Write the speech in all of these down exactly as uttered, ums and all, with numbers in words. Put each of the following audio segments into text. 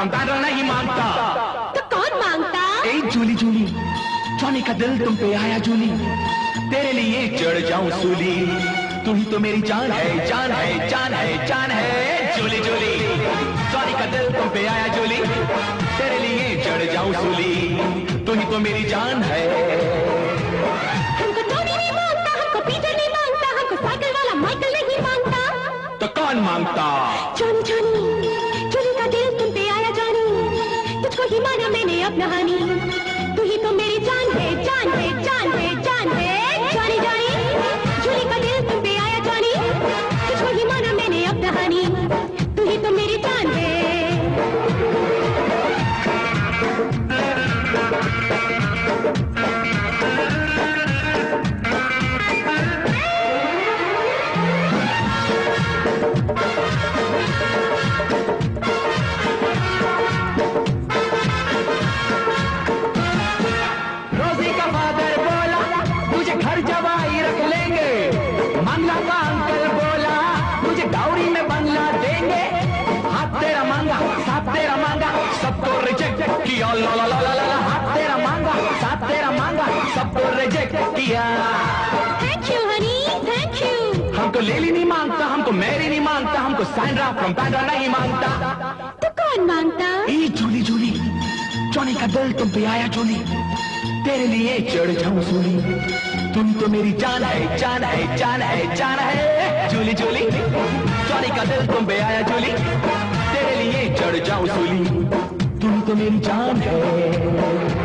From Bandra नहीं मांगता। तो कौन मांगता? ए जूली जूली, जॉनी का दिल तुम पे आया जूली, तेरे लिए चढ़ जाऊं सूली, तू ही तो मेरी जान है, जान है, जान है, जान है। जूली जूली, जॉनी का दिल तुम पे आया जूली, तेरे लिए चढ़ जाऊं सूली, तू ही तो मेरी जान है। हमको जॉनी नहीं मांगता, हमको पीटर नहीं मांगता, हमको साइकिल वाला माइकल नहीं मांगता। तो कौन मांगता? जॉनी जॉनी, जॉनी का दिल तुम पे आया जॉनी, तुझको ही माना मैंने अपना हानी, तू ही तो मेरी जान है, जान है, जान है, जान है। जॉनी जॉनी, जॉनी का दिल तुम पे आया जॉनी, तुझको ही माना मैंने अपना हानी, तू ही तो मेरी जान है। रोजी का फादर बोला तुझे घर जवाई रख लेंगे, मंगला का अंकल बोला तुझे डाउरी में बंगला देंगे, हाथ तेरा मांगा साथ तेरा मांगा सबको रिजेक्ट किया, ला ला ला ला ला, हाथ तेरा मांगा साथ तेरा मांगा सबको रिजेक्ट किया। Thank you honey, thank you. हमको लेली नहीं मांगता, हमको मैरी नहीं मांगता, हमको सैंड्रा फ्रॉम बैंड्रा नहीं मांगता। तो कौन मांगता? ए जूली जूली, जॉनी का दिल तुम पे आया जूली, तेरे लिए चढ़ जाऊं सूली, तुम तो मेरी जान है, जान है, जान है, जान है। जूली जूली, जॉनी का दिल तुम पे आया जूली, तेरे लिए चढ़ जाऊं सूली, तुम तो मेरी जान है।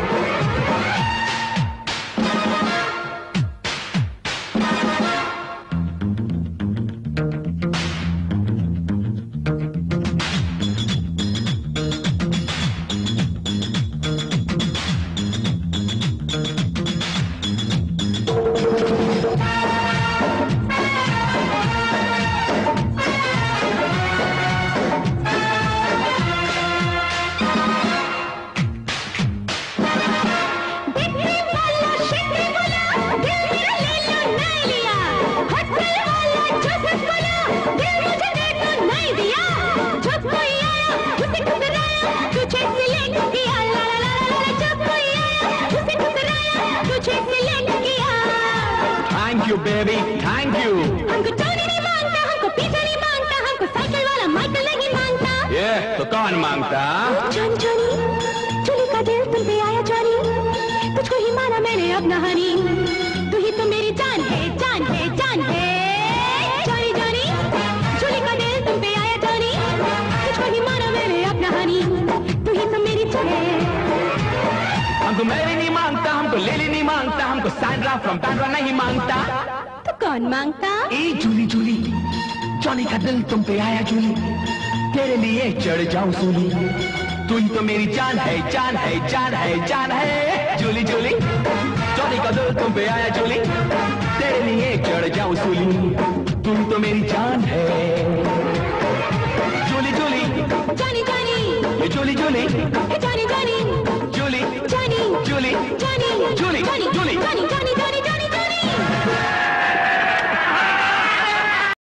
Thank you baby, thank you. हमको जॉनी नहीं मांगता, हमको पीटर नहीं मांगता, हमको साइकिल वाला माइकल नहीं मांगता। ये तो कौन मांगता? जॉनी जॉनी, जॉनी का दिल तुम पे आया जॉनी, तुझको ही माना मैंने अपना हनी, तू ही तो मेरी जान है, जान है, जान है। जॉनी जॉनी, जॉनी का दिल तुम पे आया जॉनी, तुझको ही माना मैंने अपना हनी, तू ही तो मेरी जान है। हमको मैरी नहीं मांगता, हमको लेली नहीं मांगता, हमको सैंड्रा फ्रॉम बैंड्रा नहीं मांगता। तो कौन मांगता? ए जूली जूली, जॉनी का दिल तुम पे आया जूली, तेरे लिए चढ़ जाऊं सूली, तू ही तो मेरी जान है, जान है, जान है, जान है। जूली जूली, जॉनी का दिल तुम पे आया जूली, तेरे लिए चढ़ जाऊं सूली, तू ही तो मेरी जान है। Julie Julie, Johnny Johnny, Julie Julie, Johnny Johnny.